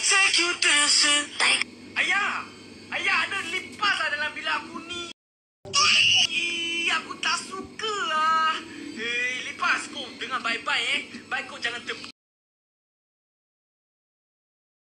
Ayah! Ayah ada lipas lah dalam bilik aku ni. Aku tak suka lah. Hei, lipas kau dengar baik-baik Baik kau jangan